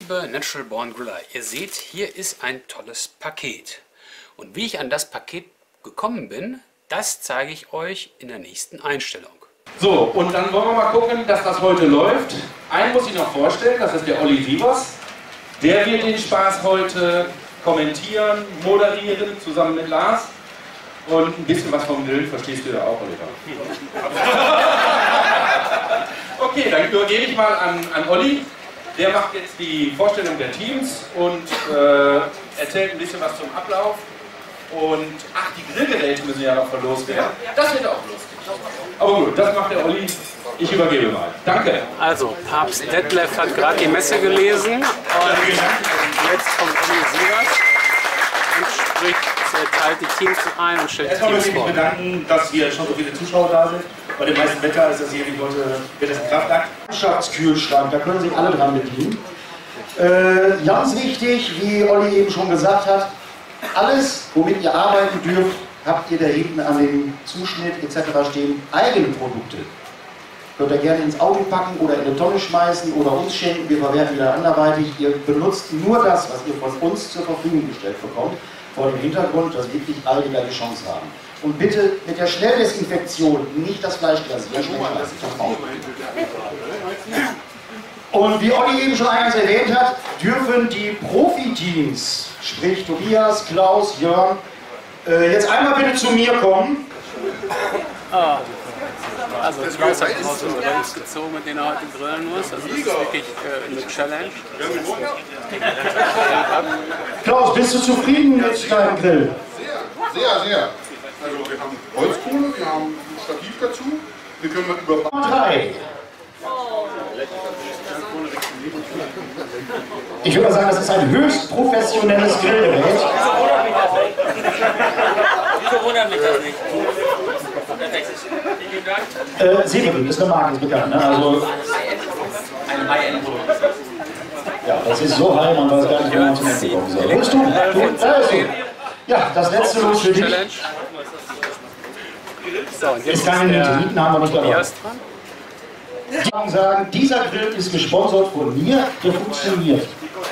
Liebe Natural Born Griller, ihr seht, hier ist ein tolles Paket. Und wie ich an das Paket gekommen bin, das zeige ich euch in der nächsten Einstellung. So, und dann wollen wir mal gucken, dass das heute läuft. Einen muss ich noch vorstellen, das ist der Olli Sievers. Der wird den Spaß heute kommentieren, moderieren, zusammen mit Lars. Und ein bisschen was vom Grillen verstehst du ja auch, Oliver. Okay, dann übergebe ich mal an Olli. Der macht jetzt die Vorstellung der Teams und erzählt ein bisschen was zum Ablauf. Und ach, die Grillgeräte müssen ja noch verlost werden. Das wird auch lustig. Aber gut, das macht der Olli. Ich übergebe mal. Danke. Also, Papst Detlef hat gerade die Messe gelesen und jetzt kommt Olli Sievers und spricht, teilt die Teams ein und stellt die Erstmal Teams möchte ich mich vor. bedanken, dass hier schon so viele Zuschauer da sind. Bei dem meisten Wetter ist das hier wie heute, wird das ein Kraftakt. Landschaftskühlschrank, da können sich alle dran bedienen. Ganz wichtig, wie Olli eben schon gesagt hat, alles, womit ihr arbeiten dürft, habt ihr da hinten an dem Zuschnitt etc. stehen, eigene Produkte. Könnt ihr gerne ins Auto packen oder in eine Tonne schmeißen oder uns schenken, wir verwerten wieder anderweitig. Ihr benutzt nur das, was ihr von uns zur Verfügung gestellt bekommt, vor dem Hintergrund, dass wirklich alle die gleiche Chance haben. Und bitte mit der Schnelldesinfektion nicht das Fleisch sehr schnell verbrauchen. Und wie Olli eben schon eingangs erwähnt hat, dürfen die Profiteams, sprich Tobias, Klaus, Jörn, jetzt einmal bitte zu mir kommen. Also Klaus hat uns gezogen, mit denen er heute grillen muss. Also das ist wirklich eine Challenge. Klaus, bist du zufrieden mit deinem Grill? Sehr, sehr. Also wir haben Holzkohle, wir haben ein Stativ dazu, wir können mit über... 3. Ich würde sagen, das ist ein höchst professionelles Grillgerät. Wieso wundert mich das nicht? Severin ist eine Marke, ist bekannt. Ne? Also, Ein High-End-Produkt. ja, das ist so high, man weiß gar nicht, wo man zum Ende kommen soll. Holst du? Ja, das letzte Los für dich. Challenge. So, und jetzt Ist keine Meteoriten, haben wir nicht dabei. Tobias dran. Die sagen, dieser Grill ist gesponsert von mir, der funktioniert.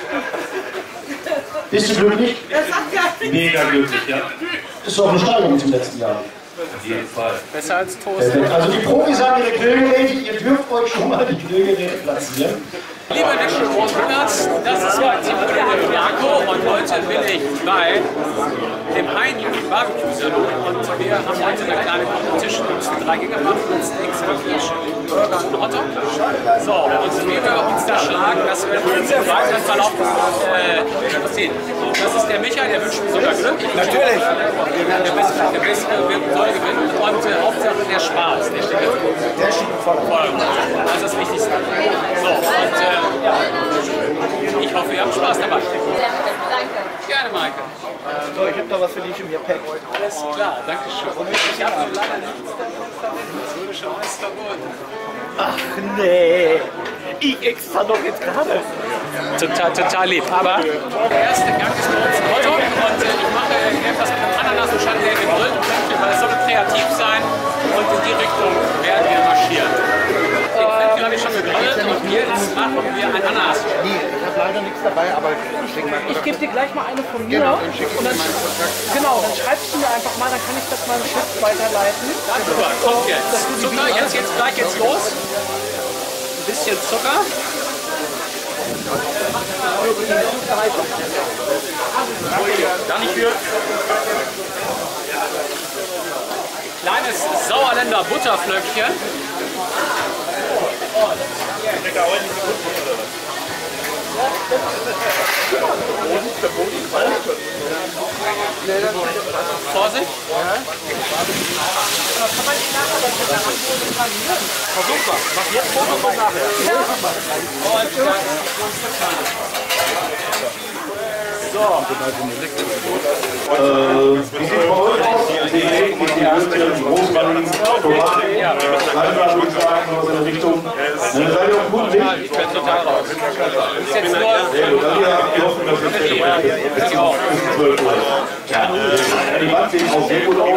Bist du glücklich? Mega glücklich, ja. Ist doch eine Steigerung zum letzten Jahr. Auf jeden Fall. Besser als Toast. Also die Profis haben ihre Grillgeräte, ihr dürft euch schon mal die Grillgeräte platzieren. Liebe Natural Born Grillers, das ist mein Team Marco und heute bin ich bei dem Heini Barbecue Salon und wir haben heute eine kleine Competition. Wir müssen 3 Gänge machen, Steaks, Fisch, Burger und Hotdog. So, und wie wir uns da schlagen, das werden wir im weiteren Verlauf sehen. Das ist der Micha, der wünscht mir sogar Glück. Natürlich! Der Beste soll gewinnen und Hauptsache der Spaß. Der steht voll. Das ist das Wichtigste. So, und ich hoffe, ihr habt Spaß dabei. Danke. Gerne, Maike. So, ich habe da was für dich im Gepäck. Alles klar, danke schön. Ich habe so lange nichts das würde schon alles verboten. Ach nee, ich extra doch jetzt gerade. Total lieb. Aber der erste Gang ist bei uns ein Hotdog und ich mache etwas mit einem Ananas und Chanel gegrillt, weil es soll kreativ sein und in die Richtung werden wir marschieren. Den Fett habe ich schon gegrillt und jetzt machen wir ein Ananas. Nee, ich habe leider nichts dabei, aber Ich gebe dir gleich mal eine von mir. Und dann, genau, dann schreibst du mir einfach mal, dann kann ich das meinem Chef weiterleiten. Super, kommt jetzt. Zucker, jetzt gleich geht's los. Ein bisschen Zucker. Dann nicht für. Kleines Sauerländer Butterflöckchen. Vorsicht! Super! Mach jetzt Foto und nachher. So. Wie sieht es bei euch aus? Die Würstchen, Rosmarin, Tomaten, Salsa, würde ich sagen, was in der Richtung. Seid ihr auf dem guten Weg? Ich bin total raus. Das ist jetzt nur... Wir hoffen, dass es bis 12 Uhr ist. Ja, die Wand sieht auch sehr gut aus.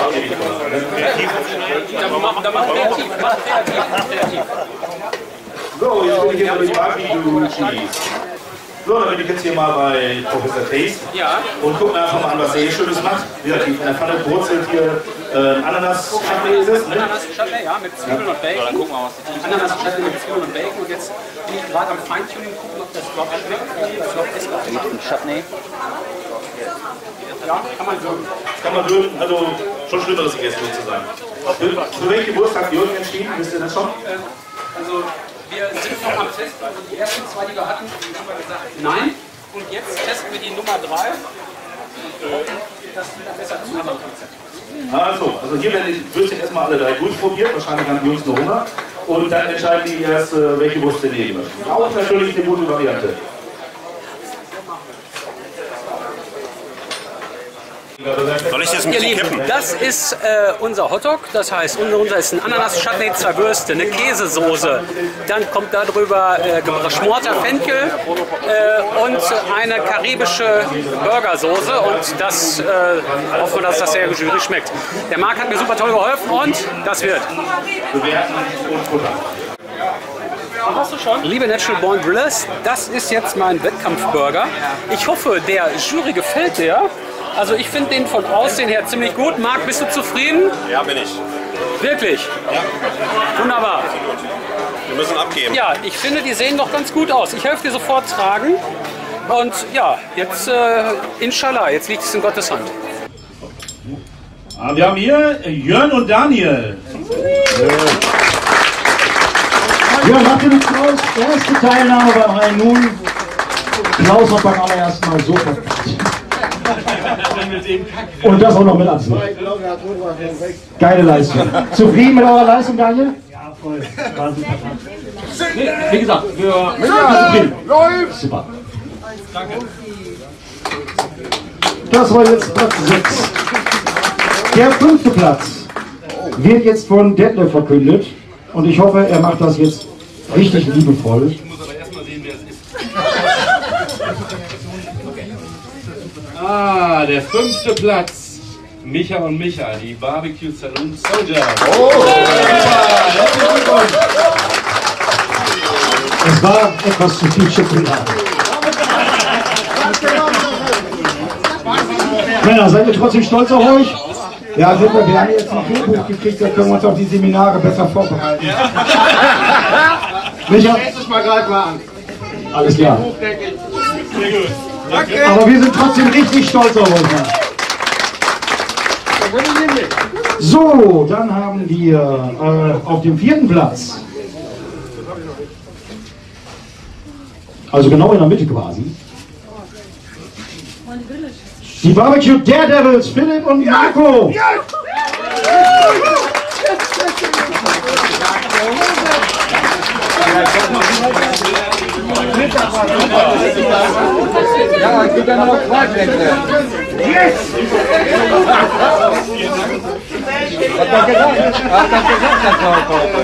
Dann mach kreativ. So, jetzt bin ich hier bei den Barbecue-Chilis. So, dann bin ich jetzt hier mal bei Professor Taste und guck mir einfach mal an, was er hier Schönes macht. Wie gesagt, in der Pfanne brutzelt hier Ananas-Chutney ist es, ne? Ananas-Chutney, ja, mit Zwiebeln und Bacon. Dann gucken wir mal, was das ist. Ananas-Chutney mit Zwiebeln und Bacon. Und jetzt bin ich gerade am Feintuning gucken, ob das überhaupt schmeckt. Flop ist auch gemacht. Ein Chutney. Ja, kann man würgen. Kann man würgen, also schon Schlimmeres gegessen sozusagen. Für welche Wurst habt ihr euch entschieden? Wisst ihr das schon? Also wir sind noch am Testen, also die ersten zwei, die wir hatten, haben wir gesagt, nein. Und jetzt testen wir die Nummer 3 und hoffen, dass die dann besser zusammenkommen. Also hier werden die Würstchen erstmal alle 3 durchprobiert, wahrscheinlich haben die Jungs nur Hunger. Und dann entscheiden die erst, welche Wurst sie nehmen möchten. Auch natürlich die gute Variante. Soll ich das ein bisschen kippen? Das ist unser Hotdog, das heißt, unser ist ein Ananas-Chutney, 2 Würste, eine Käsesoße, dann kommt da drüber geschmorter Fenchel und eine karibische Burgersoße und das hoffen wir, dass das sehr jury schmeckt. Der Marc hat mir super toll geholfen und das wird. Bewerten und futtern. Hast du schon? Liebe Natural Born Grillers, das ist jetzt mein Wettkampfburger. Ich hoffe, der Jury gefällt der. Also ich finde den von Aussehen her ziemlich gut. Marc, bist du zufrieden? Ja, bin ich. Wirklich? Ja. Wunderbar. Wir müssen abgeben. Ja, ich finde, die sehen doch ganz gut aus. Ich helfe dir sofort tragen. Und ja, jetzt inshallah, jetzt liegt es in Gottes Hand. Wir haben hier Jörn und Daniel. Ja, macht ihr mit Klaus erste Teilnahme beim High Noon. Klaus hat beim allerersten Mal so verpackt. Und das auch noch mit Absicht. Geile Leistung. Zufrieden mit eurer Leistung, Daniel? Ja, voll. Wie gesagt, wir super. Danke. Das war jetzt Platz 6. Der 5. Platz wird jetzt von Detlef verkündet. Und ich hoffe, er macht das jetzt richtig liebevoll. Ich muss aber erstmal sehen, wer es ist. Der 5. Platz. Micha und Micha, die Barbecue Saloon Soldier. Es war etwas zu viel Schokolade. Männer, seid ihr trotzdem stolz auf euch? Ja, wir haben jetzt ein Drehbuch gekriegt, da können wir uns auf die Seminare besser vorbereiten. Micha? Nächstes Mal greif mal an. Alles klar. Sehr gut. Danke. Aber wir sind trotzdem richtig stolz auf euch. Mann. So, dann haben wir auf dem 4. Platz, also genau in der Mitte quasi, die Barbecue Daredevils, Philipp und Marco. Ja, es gibt ja noch 2 Plätze. Yes! Hat er gesagt, dass er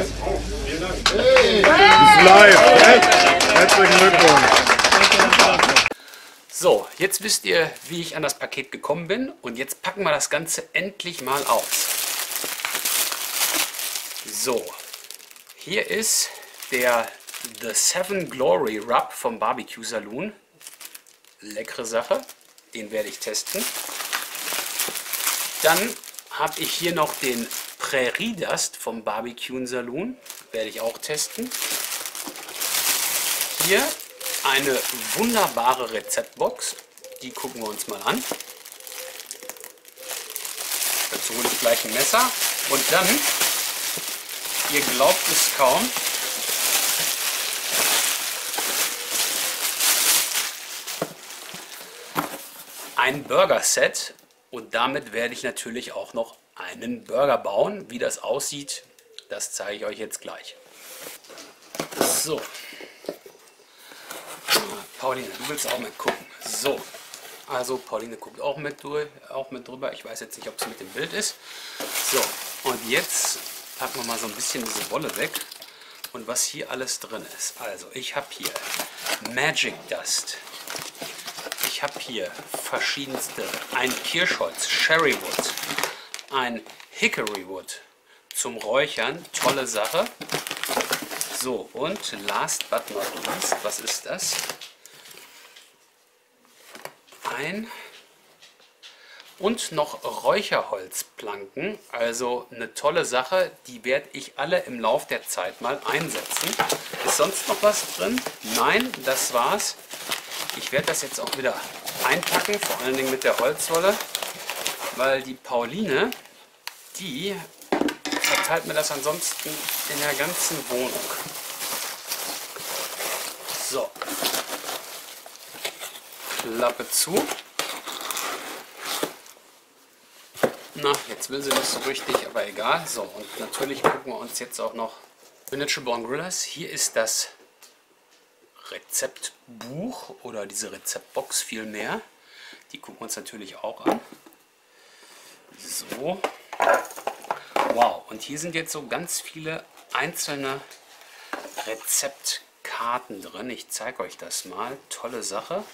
Ist live. Herzlichen Glückwunsch. So, jetzt wisst ihr, wie ich an das Paket gekommen bin und jetzt packen wir das Ganze endlich mal aus. So, hier ist der The 7 Glory Rub vom Barbecue Saloon. Leckere Sache, den werde ich testen. Dann habe ich hier noch den Prairie Dust vom Barbecue Saloon, werde ich auch testen. Hier eine wunderbare Rezeptbox, die gucken wir uns mal an. Dazu hole ich gleich ein Messer und dann, ihr glaubt es kaum, ein Burger-Set und damit werde ich natürlich auch noch einen Burger bauen. Wie das aussieht, das zeige ich euch jetzt gleich. So. Pauline, du willst auch mit gucken. So. Also Pauline guckt auch mit drüber. Ich weiß jetzt nicht, ob es mit dem Bild ist. So. Und jetzt packen wir mal so ein bisschen diese Wolle weg. Und was hier alles drin ist. Also ich habe hier Magic Dust. Ich habe hier verschiedenste, ein Kirschholz, Sherrywood, ein Hickory Wood zum Räuchern, tolle Sache. So, und last but not least, was ist das? Und noch Räucherholzplanken, also eine tolle Sache, die werde ich alle im Lauf der Zeit mal einsetzen. Ist sonst noch was drin? Nein, das war's. Ich werde das jetzt auch wieder einpacken, vor allen Dingen mit der Holzwolle, weil die Pauline, die verteilt mir das ansonsten in der ganzen Wohnung. So, Klappe zu. Na, jetzt will sie nicht so richtig, aber egal. So, und natürlich gucken wir uns jetzt auch noch Natural Born Grillers. Hier ist das Rezeptbuch oder diese Rezeptbox vielmehr. Die gucken wir uns natürlich auch an. So. Wow, und hier sind jetzt so ganz viele einzelne Rezeptkarten drin. Ich zeige euch das mal. Tolle Sache.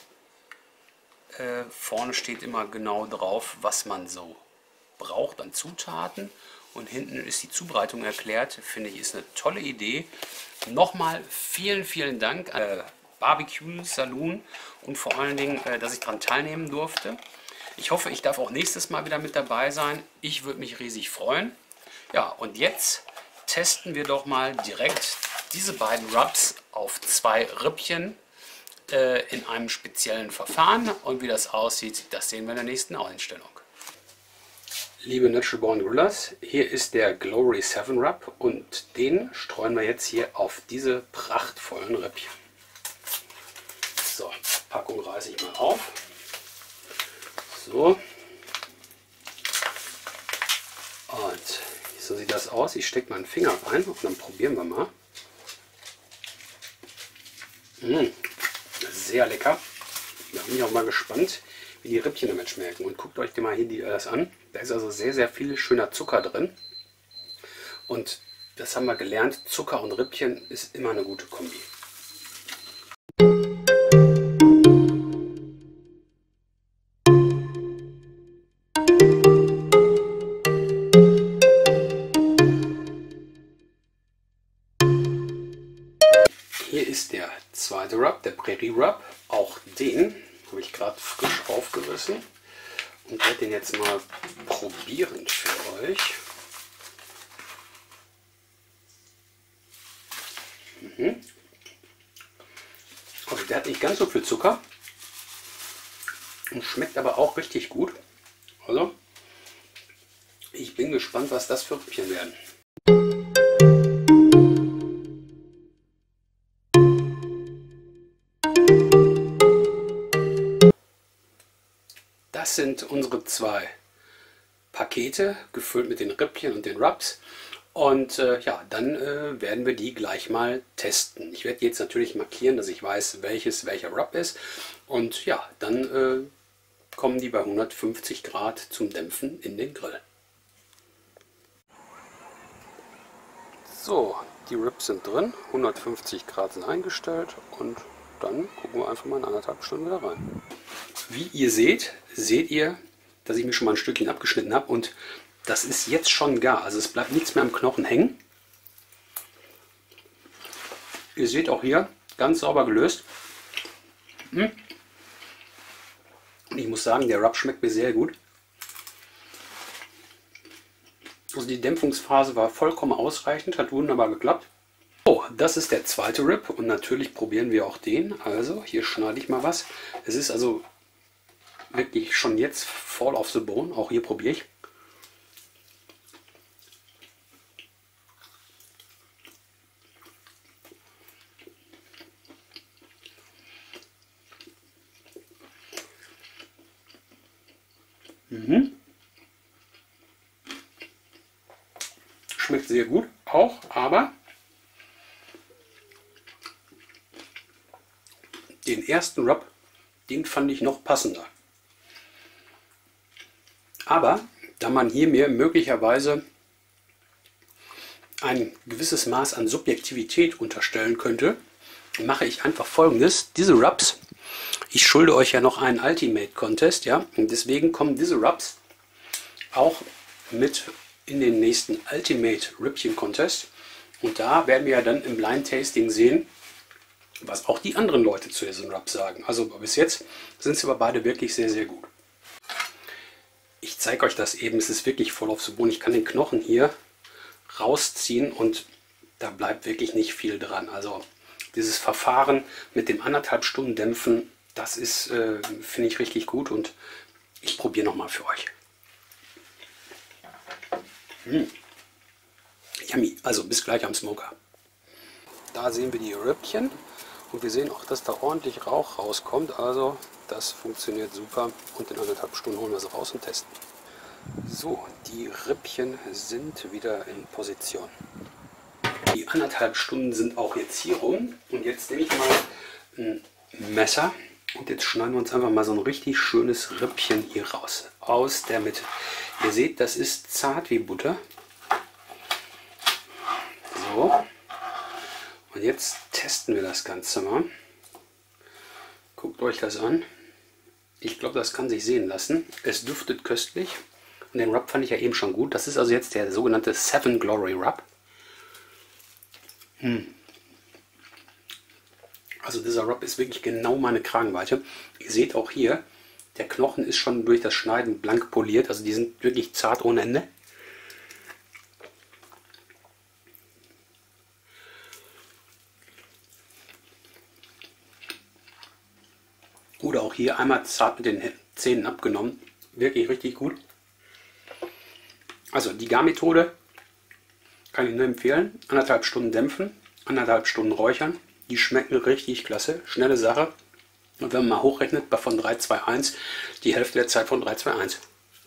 Vorne steht immer genau drauf, was man so braucht an Zutaten. Und hinten ist die Zubereitung erklärt. Finde ich, ist eine tolle Idee. Nochmal vielen, vielen Dank an Barbecue Saloon und vor allen Dingen, dass ich daran teilnehmen durfte. Ich hoffe, ich darf auch nächstes Mal wieder mit dabei sein. Ich würde mich riesig freuen. Ja, und jetzt testen wir doch mal direkt diese beiden Rubs auf 2 Rippchen in einem speziellen Verfahren. Und wie das aussieht, das sehen wir in der nächsten Einstellung. Liebe Natural Born Grillers, hier ist der Glory 7 Rub und den streuen wir jetzt hier auf diese prachtvollen Rippchen. So, Packung reiße ich mal auf. So. Und so sieht das aus. Ich stecke meinen Finger rein und dann probieren wir mal. Sehr lecker. Da bin ich auch mal gespannt, wie die Rippchen damit schmecken. Und guckt euch mal hier das an. Da ist also sehr, sehr viel schöner Zucker drin. Und das haben wir gelernt. Zucker und Rippchen ist immer eine gute Kombi. Hier ist der zweite Rub, der Prairie Rub. Auch den habe ich gerade frisch aufgerissen und werde den jetzt mal probieren für euch. Also der hat nicht ganz so viel Zucker und schmeckt aber auch richtig gut. Also ich bin gespannt, was das für Rippchen werden. Das sind unsere 2 Pakete, gefüllt mit den Rippchen und den Rubs. Und ja, dann werden wir die gleich mal testen. Ich werde jetzt natürlich markieren, dass ich weiß, welcher Rub ist. Und ja, dann kommen die bei 150 Grad zum Dämpfen in den Grill. So, die Ribs sind drin, 150 Grad sind eingestellt und dann gucken wir einfach mal in 1,5 Stunden wieder rein. Wie ihr seht ihr, dass ich mir schon mal ein Stückchen abgeschnitten habe und das ist jetzt schon gar. Also es bleibt nichts mehr am Knochen hängen. Ihr seht auch hier, ganz sauber gelöst. Und ich muss sagen, der Rub schmeckt mir sehr gut. Also die Dämpfungsphase war vollkommen ausreichend, hat wunderbar geklappt. So, das ist der zweite Rib und natürlich probieren wir auch den. Also hier schneide ich mal was. Es ist also wirklich schon jetzt fall off the bone. Auch hier probiere ich. Schmeckt sehr gut auch, aber den ersten Rub, den fand ich noch passender. Aber da man hier mir möglicherweise ein gewisses Maß an Subjektivität unterstellen könnte, mache ich einfach Folgendes. Diese Rubs, ich schulde euch ja noch einen Ultimate Contest, ja, und deswegen kommen diese Rubs auch mit in den nächsten Ultimate Rippchen Contest. Und da werden wir ja dann im Blind Tasting sehen, was auch die anderen Leute zu diesem Rub sagen. Also bis jetzt sind sie aber beide wirklich sehr, sehr gut. Ich zeige euch das eben, es ist wirklich voll auf so Boden. Ich kann den Knochen hier rausziehen und da bleibt wirklich nicht viel dran. Also dieses Verfahren mit dem 1,5 Stunden Dämpfen, das ist, finde ich, richtig gut und ich probiere nochmal für euch. Yummy, also bis gleich am Smoker. Da sehen wir die Rippchen und wir sehen auch, dass da ordentlich Rauch rauskommt. Also das funktioniert super und in 1,5 Stunden holen wir sie raus und testen. So, die Rippchen sind wieder in Position. Die 1,5 Stunden sind auch jetzt hier rum und jetzt nehme ich mal ein Messer und jetzt schneiden wir uns einfach mal so ein richtig schönes Rippchen hier raus, aus der Mitte. Ihr seht, das ist zart wie Butter. So, und jetzt testen wir das Ganze mal. Guckt euch das an. Ich glaube, das kann sich sehen lassen. Es duftet köstlich und den Rub fand ich ja eben schon gut. Das ist also jetzt der sogenannte Seven Glory Rub. Also dieser Rub ist wirklich genau meine Kragenweite. Ihr seht auch hier, der Knochen ist schon durch das Schneiden blank poliert. Also die sind wirklich zart ohne Ende. Oder auch hier einmal zart mit den Zähnen abgenommen. Wirklich richtig gut. Also die Garmethode kann ich nur empfehlen. 1,5 Stunden dämpfen, 1,5 Stunden räuchern. Die schmecken richtig klasse. Schnelle Sache. Und wenn man mal hochrechnet, von 3, 2, 1, die Hälfte der Zeit von 3, 2, 1.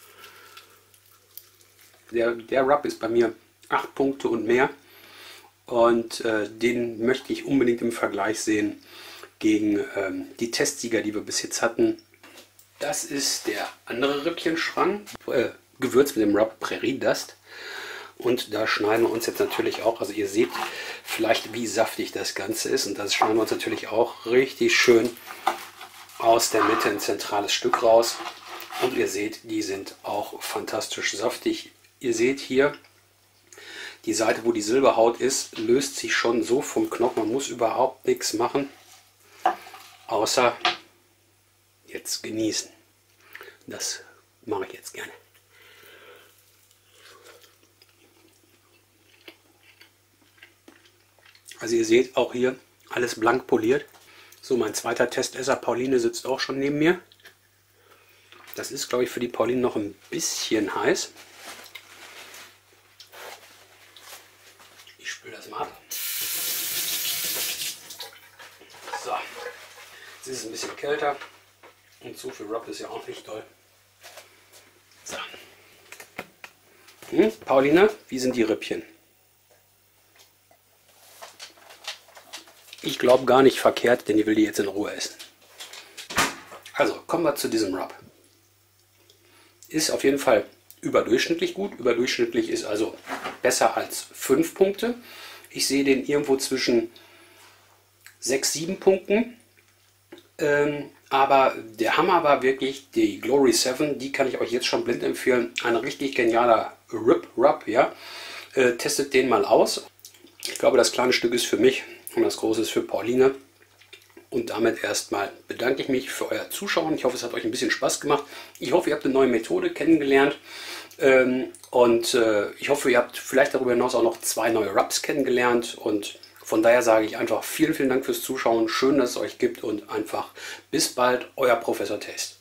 Der Rub ist bei mir 8 Punkte und mehr. Und den möchte ich unbedingt im Vergleich sehen gegen die Testsieger, die wir bis jetzt hatten. Das ist der andere Rippchenschrank, gewürzt mit dem Rub Prairie Dust. Und da schneiden wir uns jetzt natürlich auch, also ihr seht vielleicht, wie saftig das Ganze ist. Und das schneiden wir uns natürlich auch richtig schön aus der Mitte ein zentrales Stück raus. Und ihr seht, die sind auch fantastisch saftig. Ihr seht hier, die Seite, wo die Silberhaut ist, löst sich schon so vom Knochen. Man muss überhaupt nichts machen, außer jetzt genießen. Das mache ich jetzt gerne. Also ihr seht auch hier alles blank poliert. So, mein zweiter Testesser Pauline sitzt auch schon neben mir. Das ist, glaube ich, für die Pauline noch ein bisschen heiß. Ich spüle das mal ab. So, jetzt ist es ein bisschen kälter und so viel Rub ist ja auch nicht toll. So. Pauline, wie sind die Rippchen? Ich glaube gar nicht verkehrt, denn ich will die jetzt in Ruhe essen. Also kommen wir zu diesem Rub. Ist auf jeden Fall überdurchschnittlich gut. Überdurchschnittlich ist also besser als 5 Punkte. Ich sehe den irgendwo zwischen 6, 7 Punkten. Aber der Hammer war wirklich die Glory 7. Die kann ich euch jetzt schon blind empfehlen. Ein richtig genialer Rub, ja. Testet den mal aus. Ich glaube, das kleine Stück ist für mich und das große ist für Pauline. Und damit erstmal bedanke ich mich für euer Zuschauen. Ich hoffe, es hat euch ein bisschen Spaß gemacht. Ich hoffe, ihr habt eine neue Methode kennengelernt. Ich hoffe, ihr habt vielleicht darüber hinaus auch noch 2 neue Rubs kennengelernt. Und von daher sage ich einfach vielen, vielen Dank fürs Zuschauen. Schön, dass es euch gibt und einfach bis bald, euer Professor Taste.